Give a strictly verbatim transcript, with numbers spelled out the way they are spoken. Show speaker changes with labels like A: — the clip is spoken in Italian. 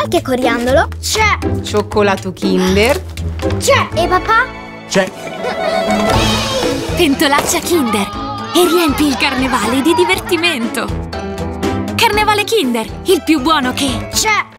A: Che coriandolo? C'è!
B: Cioccolato Kinder?
A: C'è! E papà?
C: C'è!
D: Pentolaccia Kinder! E riempi il carnevale di divertimento! Carnevale Kinder, il più buono che...
A: C'è!